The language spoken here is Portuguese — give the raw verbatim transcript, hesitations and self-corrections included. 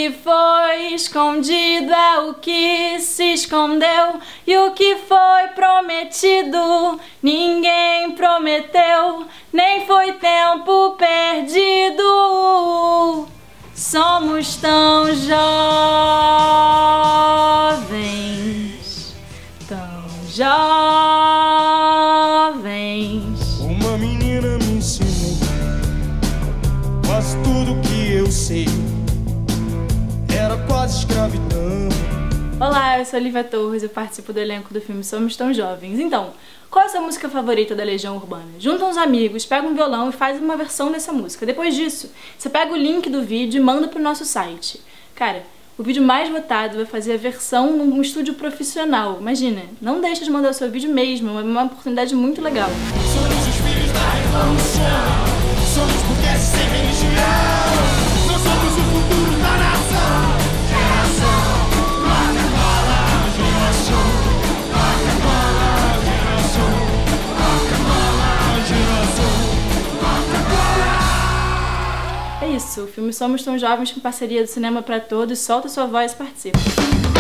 que foi escondido é o que se escondeu, e o que foi prometido ninguém prometeu, nem foi tempo perdido. Somos tão jovens, tão jovens. Uma menina me ensinou quase tudo que eu sei, era quase escravidão. Olá, eu sou a Olivia Torres, eu participo do elenco do filme Somos Tão Jovens. Então, qual é a sua música favorita da Legião Urbana? Junta uns amigos, pega um violão e faz uma versão dessa música. Depois disso, você pega o link do vídeo e manda pro nosso site. Cara, o vídeo mais votado vai fazer a versão num estúdio profissional. Imagina, não deixa de mandar o seu vídeo mesmo, é uma oportunidade muito legal. Somos os filhos da revolução, somos burgueses sem religião, nós somos o futuro da nação. Geração Rock'n'Rolla, geração Rock'n'Rolla, geração Rock'n'Rolla, geração Rock'n'Rolla. É isso, o filme Somos Tão Jovens com parceria do Cinema pra Todos. Solta sua voz e participa.